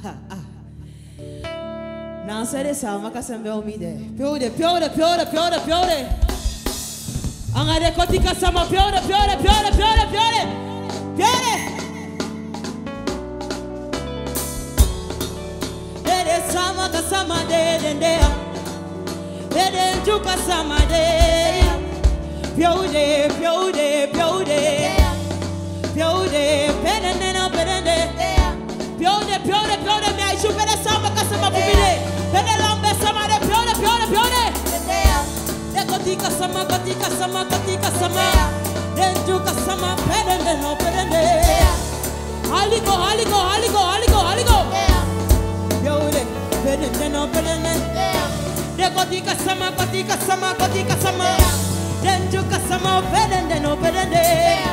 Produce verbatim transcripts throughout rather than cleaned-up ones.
Now say this how makasem be me there. Piode, piode, piode, piode, piode. Angade kotika sama piode, piode, piode, piode, piode. Piode. Dede sama kasama de de de. Dede juka sama de. Piode, piode, piode. Piode, pedende no pedende. Piode, piode, piode, me ai chupe de sama kasama bubile. Pede lambe sama de piode, piode, piode. De kotika sama, kotika sama, kotika sama. De juka sama, pedende no pedende. Haligo, haligo, haligo, haligo, haligo. Piode, pedende no pedende. De kotika sama, kotika sama, kotika sama. De juka sama, pedende no pedende.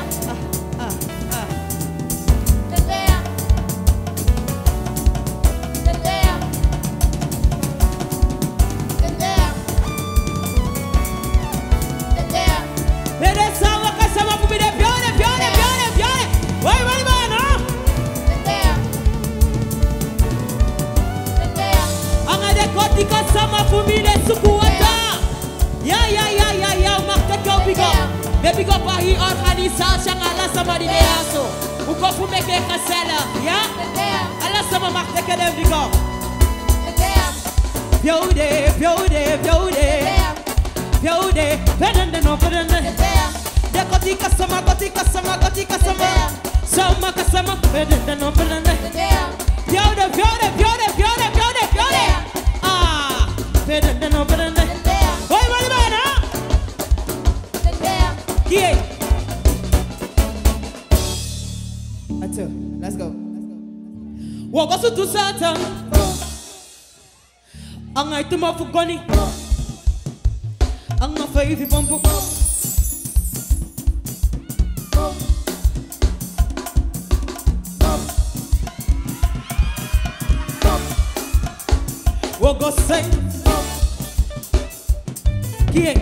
Baby go pa hi organisasyon ala sama di neaso. Uko fumeke kasela, ya? Ala sama makteke dem bigo. Piode, piode, piode. Piode, pedende no pedende. De kotika sama, kotika sama, kotika sama. Sama kasama, pedende no pedende. Piode, piode, piode, piode, piode, piode. Ah, pedende no pedende. Oi, mali bana. Yeah. Let's go. Wogo su tu satan. Ang ay tumafugoni. Ang mafaifi pompo. Wogo say. Yeah.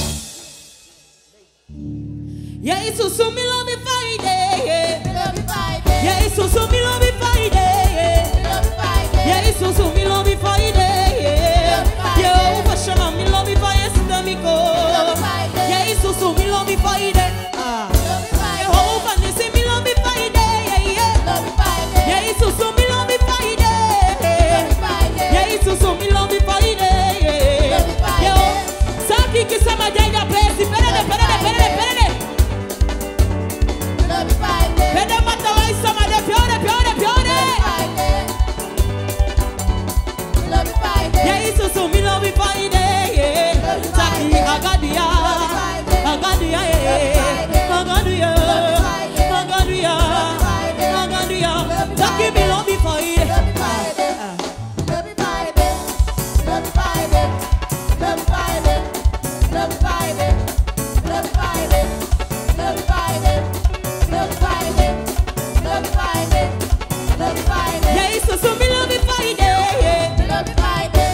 Yeah, it's so so me love me Friday. Yeah, it's so so me love me Friday. Yeah, it's so so me love me Friday. Yeah, fashion me love me Friday. Yeah, it's so so me love me Friday. Ah, yeah, oh, fancy me love me Friday. Yeah, it's so so me love me Friday. Yeah, it's so so me love me Friday. Yeah, Saki kisama janga pesi, perede, perede, perede, perede. Pede mata wai sama de piode, piode, piode. Yeah, it's so me love me Friday. Saki agadia, agadia, agadia, agadia, agadia. Saki me love me Friday. Yeah, it's so so me love me Friday. Love me Friday.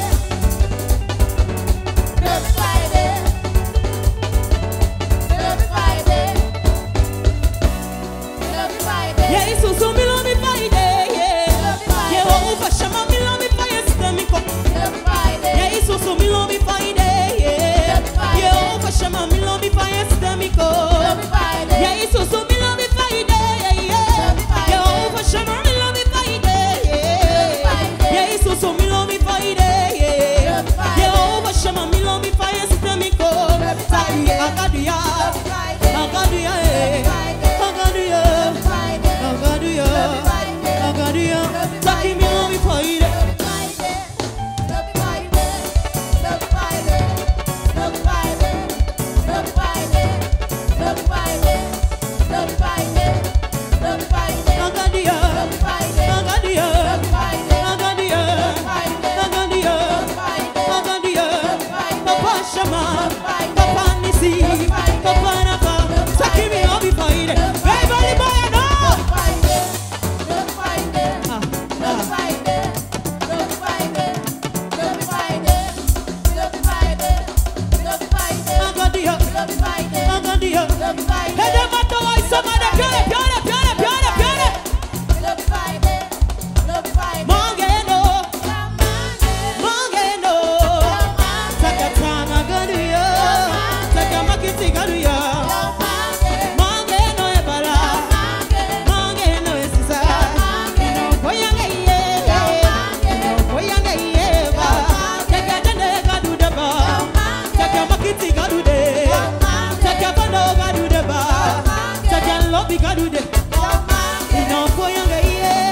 Love me Friday. Love me Friday. Love me Friday. Yeah, it's so so me love me Friday. Yeah, yeah, oh, fashion me love me Friday. Systemic. Love me Friday. Yeah, it's so so me love me Friday. Yeah, yeah, oh, fashion me love me Friday. Systemic. Love me Friday. Yeah, it's so so me love me Friday. Yeah, yeah, oh, fashion me love me Friday. Yeah, it's so so me love me Friday. Yeah, yeah, oh, fashion me love me Friday. Systemic. Saki agadia, agadia, agadia, agadia, agadia. Saki me love me Friday. Papa Nisi, Papa Napa, Saki bikadude. Ino foyanga ye.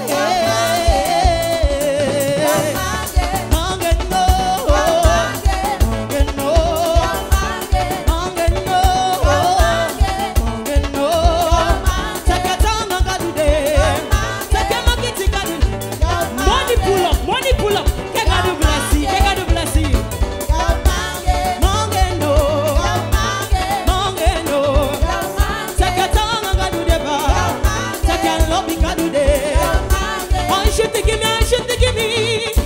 Mangeno. Mangeno. Mangeno. Mangeno. Sakatanga kadude. Sakama kiti kadude. Money pull up, money pull up. Kega do bless you, kega do bless you. Mangeno. Mangeno. Sakatanga kadude ba. Sakalo bikadude. I should give me, I should give me.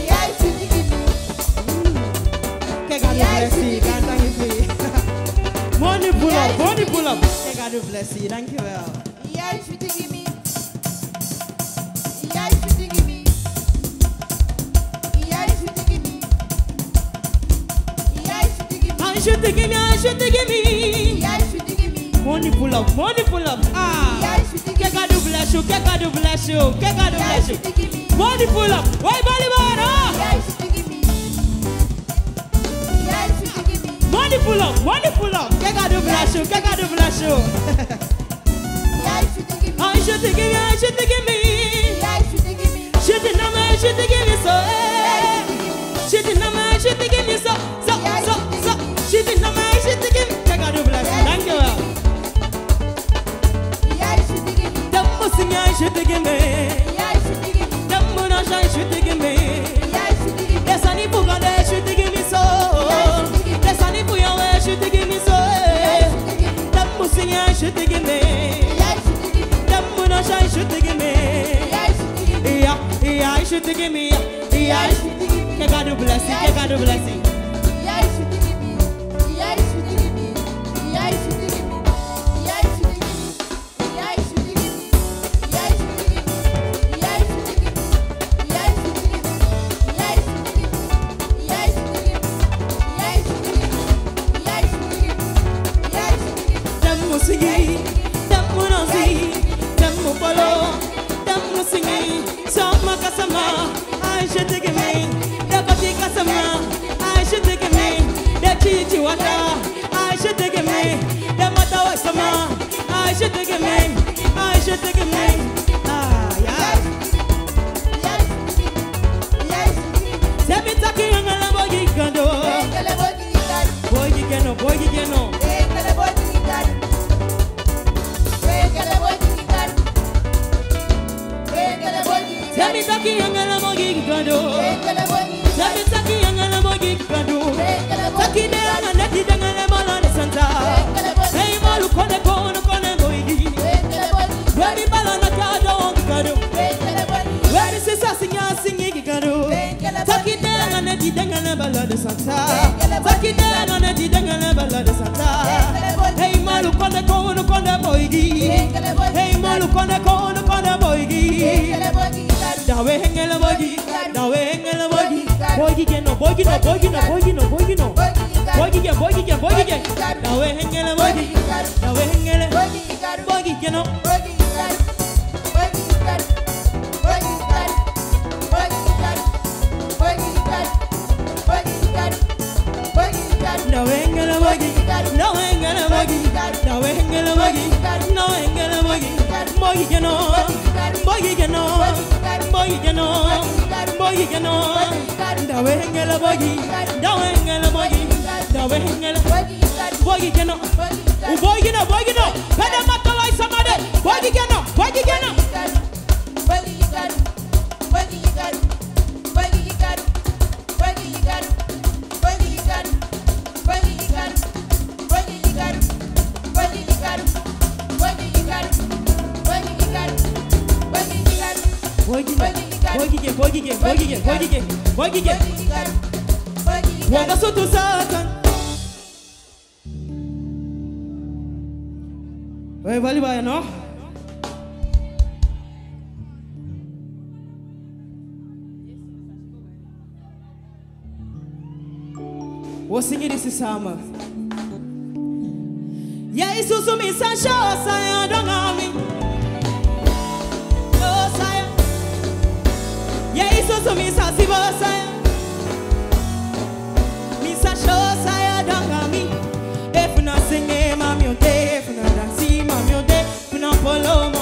Kega do bless you, kanta hivi. Money pull up, money pull up. Kega do bless you, thank you well. Yeah, should give me. Yeah, should give me. Yeah, should give me. Yeah, should give me. I should give me, I should give me. Yeah, should give me. Money pull up, money pull up. Ah. Yeah, should give me. Kega do bless you, kega do bless you, kega do Yeah, bless you. should give me. Money pull up. Why Bolivar? Ah. Yeah, should give me. Yeah, should give me. Money pull up, money pull up. Kega do bless you, kega do bless you. Yeah, should give me. I should give me, I should give me. Yeah, should give me. Should the number, should give me so. eh. Should the number, should give me so, so, so, so. Should the number, should give me. Kega do bless you. Thank you. Yeah, should give me. The pussy, I should give me. Yeah, should give me. The moon, I should give me. Yeah, should give me. The sunny puga, they should give me so. The sunny puya, should give me so. eh. The pussy, I should give me. Yeah, should give me. The moon, I should give me. Yeah, should give me. Yeah, yeah, I should give me. Yeah, I should give me. Kega do bless you, kega do bless you. Yeah, should give me. Yeah, should give me. Yeah, should give me. Yeah, should give me. Yeah, should give me. Yeah, should give me. Yeah, should give me. Yeah, should give me. Yeah, should give me. Yeah, should give me. Yeah, should give me. Yeah, should give me. Yeah, should give me. Them musingi, them munozi, them mupolo, them musingi. Sama kasama, I should give me. The koti kasama, I should give me. The chichi wata, I should give me. The mata wasama, I should give me. I should give me. Ah, yeah. Yeah, should give me. Yeah, should give me. Semi taki angala bogi kando. Ekele bogi gitari. Bogi keno, bogi keno. Ekele bogi gitari. Ekele bogi gitari. Ekele bogi gitari. Semi taki angala bogi kando. Ekele bogi Semi gitari. taki angala bogi kando. Ekele bogi Taki de anga neti de ngale bala de santa. Hey malu kone kone kone bogi. Ekele bogi. Ready bala na kado kado. Ekele bogi. Ready sisa sinya singi kado. Taki de anga neti de ngale bala de santa. Taki de anga neti de ngale bala de santa. Hey malu kone kone kone bogi. Ekele bogi. Hey malu kone kone kone bogi. Ekele bogi gitari. Dawe hengele bogi. Dawe hengele bogi. Bogi keno bogi no bogi no bogi no bogi no. Bogi gitari. Bogi gen, bogi gen, bogi gen. Dawe hengele bogi. Dawe hengele Bogi gitari. bogi keno. Bogi gitari. Bogi gitari. Bogi gitari. Bogi gitari. Bogi gitari. Bogi gitari. Bogi gitari. Dawe hengele bogi. Dawe hengele bogi. Dawe hengele bogi. Dawe hengele bogi. Bogi keno. Bogi keno. Bogi keno. Bogi keno. Dawe hengele bogi. Dawe hengele bogi. Dawe hengele Bogi gitari. bogi keno. Bogi gitari. Bogi no, bogi no. Pede matolai samade. Bogi keno. Bogi keno. Bogi gitari. Bogi gitari. Bogi gitari. Bogi gitari. Bogi gitari. Bogi gitari. Bogi gitari. Bogi gitari. Bogi gitari. Bogi gitari. Bogi gitari. Bogi bogi gen, bogi gen, bogi gen, bogi gen, bogi gen. Bogi gitari. Bogi gitari. Wanga soto satan. Hey, vali baya no? We'll sing it this summer. Yeah, it's also me, Sasha, I don't know me. Oh, Saya. Yeah, it's also me, Sassy, Saya. Me, Sasha, I don't know me. If not singing, I'm your day, if not dancing, I'm your day, if not follow me.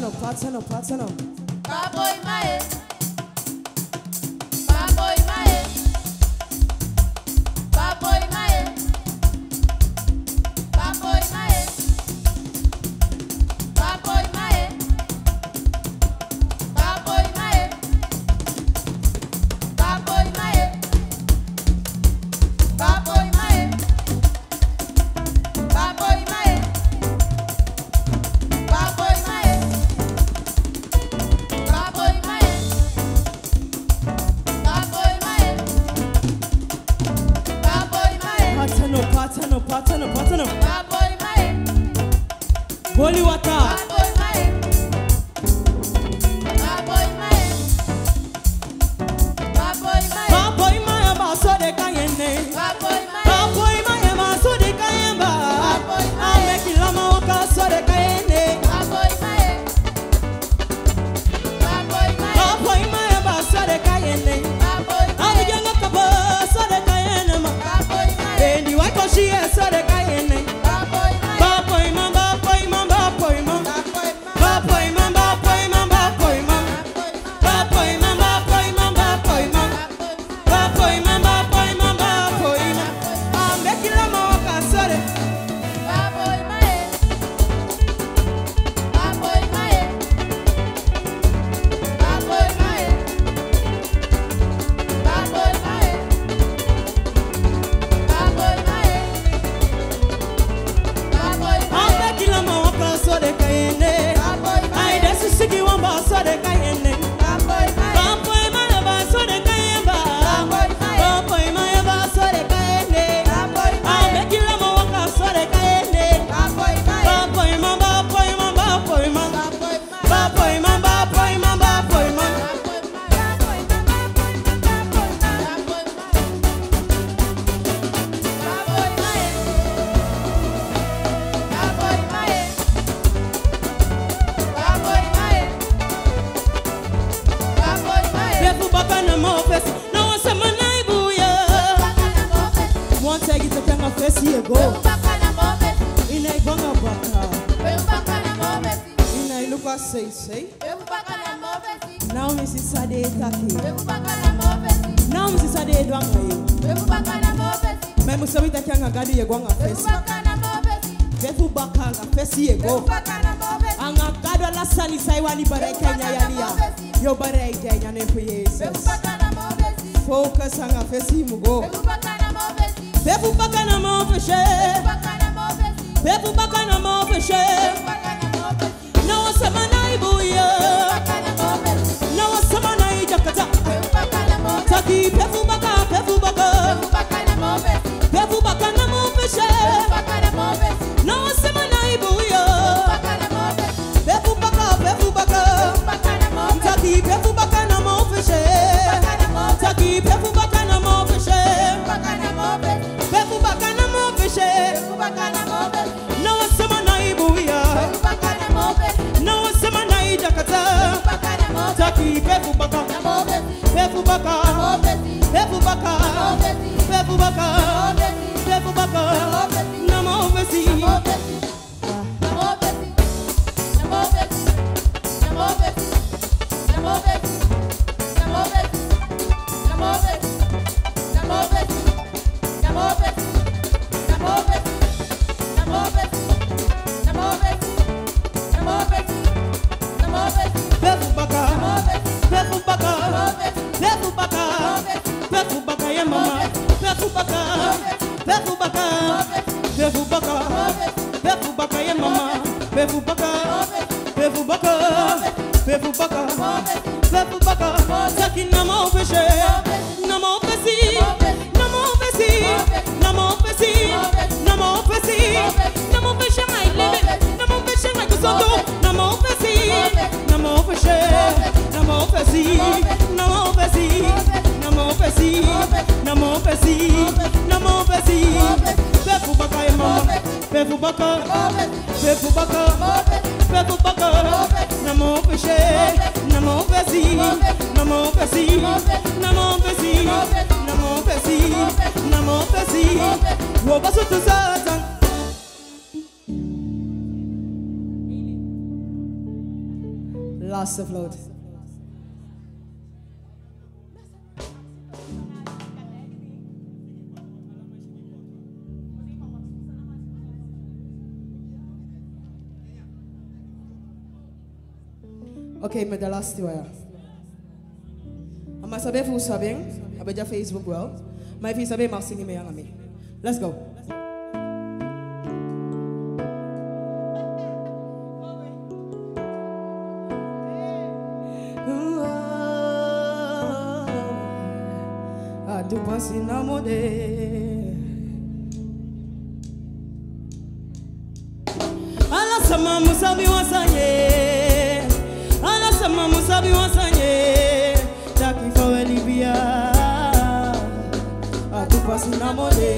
partner, partner, partner. Baboy mae. Baboy mae. Baboy mae. Baboy mae. Baboy mae. Baboy mae. Baboy mae. Baboy mae. Baboy mae. Baboy mae. Baboy mae. Baboy mae. Baboy mae. Partner, partner, partner, partner. Baboy mae. Holy water. Baboy mae. Baboy mae. Baboy mae. Baboy maya baso de kayenne. Baboy mae. Baboy maya baso de kayemba. Baboy mae. Amekila mawaka so de kayenne. Baboy mae. Baboy mae. Baboy maya baso de kayenne. Baboy mae. Abijanga kabo so de kayenne ma. Baboy mae. Endi wako shie so de kayenne. Baboy mae. Baboy man, baboy man, baboy man. Baboy mae. Baboy man, baboy man, baboy man. Baboy man, baboy man, baboy man. Baboy man, baboy man, baboy man. Amekila mawaka so de. Baboy mae. Baboy mae. Baboy mae. Baboy mae. Baboy mae. Baboy mae. Amekila mawaka so de kayenne. Baboy mae. Ai desu sigi wamba so de kayenne. Baboy mae. Baboy man ba so de kayemba. Baboy mae. Baboy man ba so de kayenne. Baboy mae. Amekila mawaka so de kayenne. Baboy mae. Baboy man, baboy man, baboy man. Baboy mae. Baboy man, baboy man, baboy man. Befu baka na mo fesi, na wasema na ibuya. One take it to kanga fesi ego. Ina ibanga baka, ina iluka say say. Now me si sade taki, now me si sade edwanga yo. Me musawita kanga gadi egwanga fesi. Befu baka nga fesi ego. Anga gado la sali sai wali bare Kenya yalia. Yo bare Kenya ne for Jesus. Focus anga fesi mugo. Befu baka na mo feshe. Befu baka na mo feshe. Na wasema na ibuya. Na wasema na ijakata. Taki befu baka, befu baka. Befu baka na mo feshe. Na wasema na ibuya. Befu baka, befu baka. Taki befu baka na mo feshe. Taki befu baka na mo feshe. Befu baka na mo feshe. Na wasema na ibuya. Na wasema na ijakata. Taki befu baka, befu baka, befu baka, befu baka, befu baka. Na mo fesi. Befu baka, befu baka, befu baka, befu baka ya mama. Befu baka, befu baka, befu baka, befu baka ya mama. Befu baka, befu baka, befu baka, befu baka. Taki na mo feshe, na mo fesi, na mo fesi, na mo fesi, na mo fesi, na mo feshe my lebe, na mo feshe my kusoto, na mo fesi, na mo feshe, na mo fesi, na mo fesi, na mo fesi, na mo fesi, na mo fesi. Befu baka ya mama, befu baka, befu baka, befu baka. Na mo feshe, na mo fesi, na mo fesi, na mo fesi, na mo fesi, na mo fesi. Wo basu tu satan. Last float. Okay, mais de last way. I'm saber vous savez, avec déjà Facebook well. Mais vous savez merci ni meilleur ami. Let's go. Tu passes na mode. Ala sama musabi wasanye. Ala sama musabi wasanye. Taki fawe Libya. Tu passes na mode.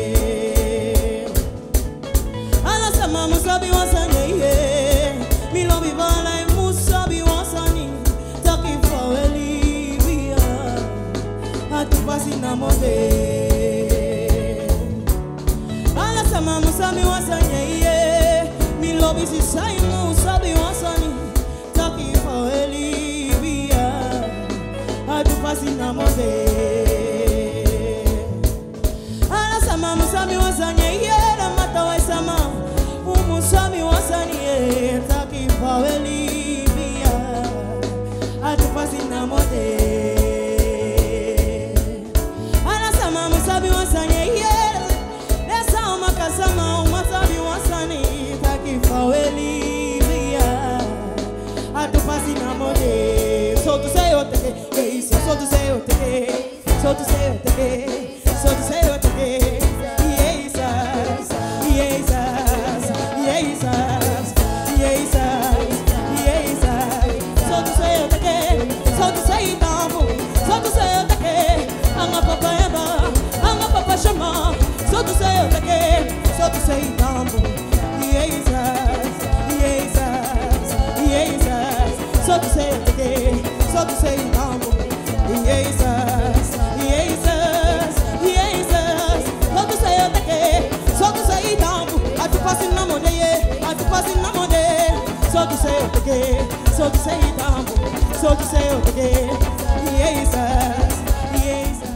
Ala sama musabi wasanye. Mi lobi bala musabi wasani. Taki fawe Libya. Tu passes na mode. Ala sama musabi wasanye. Mi lobi si sai musabi wasani. Taki fawe Libya. Tu passes na mode. Ala sama musabi wasanye. Na mata wa sama. Musabi wasanye. Taki fawe Libya. Tu passes na mode. Sabi wasanye yeah, lesa umakasama umasabi wasani taki fawe Libya, atupasi na mode. So to say what okay, so to say what okay, so to say what okay, so to say what okay. Jesus, Jesus, Jesus, Jesus, Jesus. So to say what okay, so to say tabu, so to say what okay. Anga papa yaba. Shama, so to say again, so to say tambo, Jesus, Jesus, Jesus, so to say again, so to say tambo, Jesus, Jesus, Jesus, so to say again, so to say tambo, at the passing no more day, at the passing no more day, so to say again, so to say tambo, so to say again, Jesus, Jesus.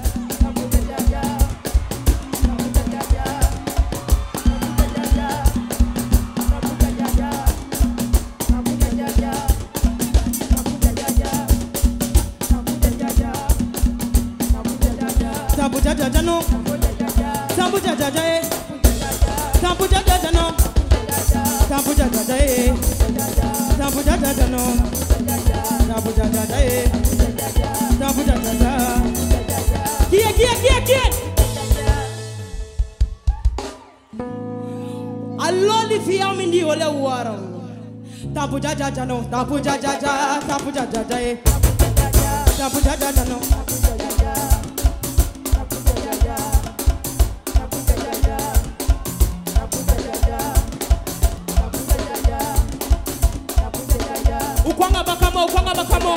Tambu jaja jano, tambu jaja jaye, tambu jaja jano, tambu jaja jaye, tambu jaja jano, tambu jaja jaye, tambu jaja jaye. Kia kia kia kia. Aloli fiam indi ole warang. Tambu jaja jano, tambu jaja jaye, tambu jaja jaye, tambu jaja jano. Ukwanga bakamo, ukwanga bakamo.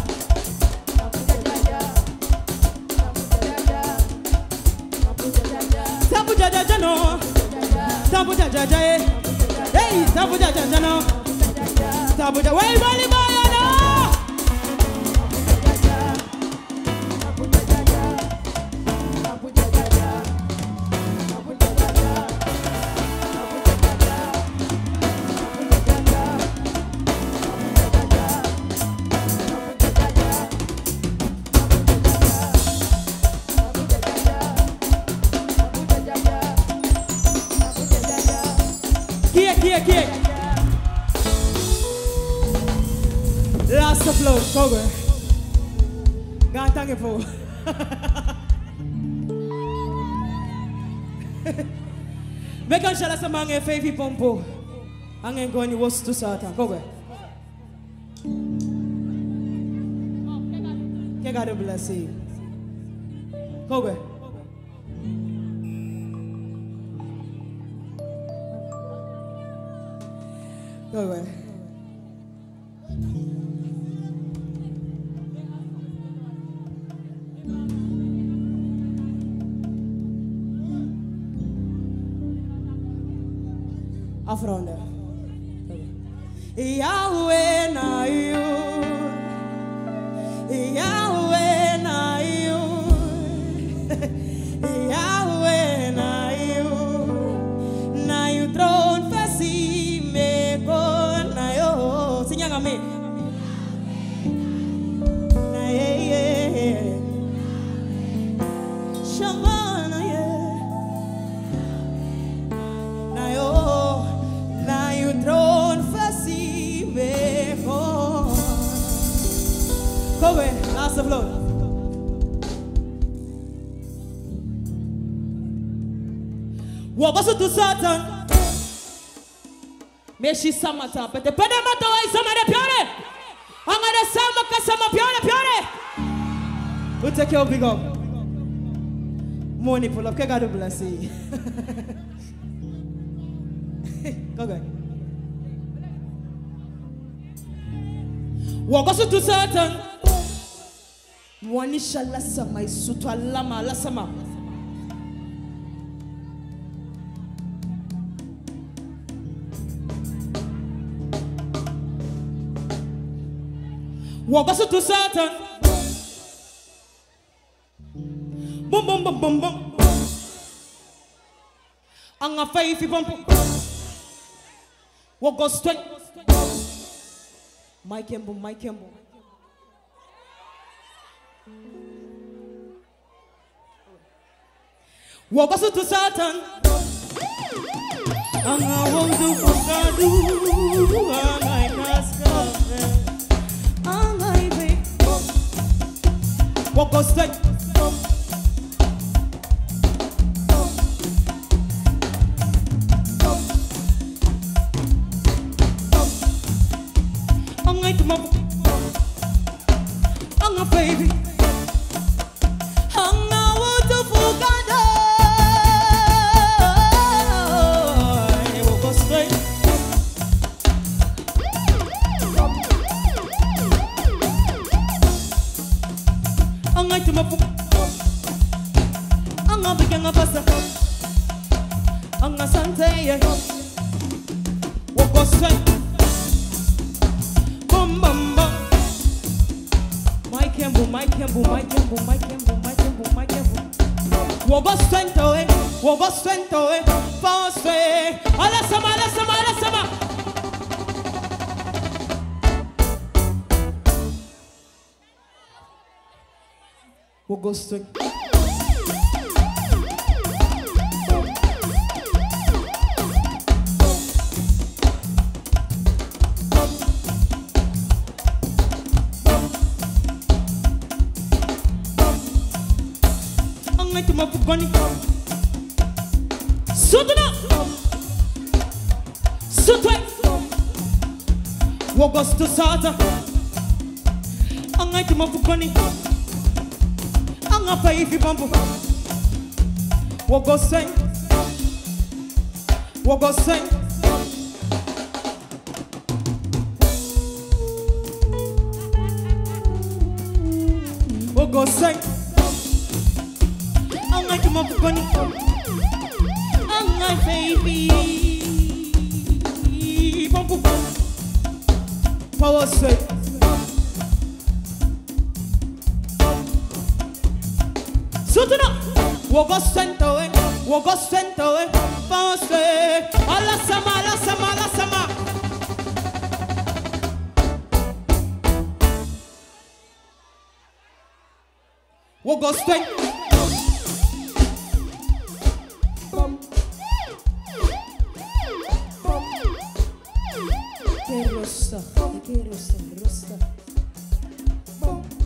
Tambu jaja jano, tambu jaja jaye. Hey, tambu jaja jano, tambu jaja. Wey bali bayana. Kia, kia. Last float, cover. Gantange po. Bekan siya sa mga favi pompo. Ang engoni was to satan. Cover. Kaya God bless you. Cover. Go away. Afronda. Yahweh na you. Kom weer, laatste vloot. Wat was het toen Satan? Meshi samata, pete pede mata wa isama de piore. Anga de sama kasama piore piore. We'll take your big up. Money pull up, que God bless you. Go go. What was it to Satan? Mwanisha lasama isutu alama lasama. What was it to Satan? Boom boom boom boom boom. Anga faith bump. What goes straight? My Kembo, my Kembo. What was it to Satan? Anga won't do what do. Anga kaskafe. Anga ibe. What goes straight? Anga baby, anga wutu fugado. Woko straight. Anga ituma fu. Anga biganga pasa. Anga sante. Woko straight. My Kembo, my Kembo, my Kembo, my Kembo, my Kembo. Wogo strength away, wogo strength away, fast way. Ala sama, ala sama, ala sama. Wogo strength. Sutuna, sutwe, wogos to sata. Angai to mafukoni, anga pay if you bump. Wogos sing, wogos sing. Wogos sing. Angai to mafukoni. My baby, bum bum bum, power set. Sutuna, wogo sento eh, wogo sento eh, power set. Ala sama, ala sama, ala sama. Wogo sento. Rosta, rosta, rosta.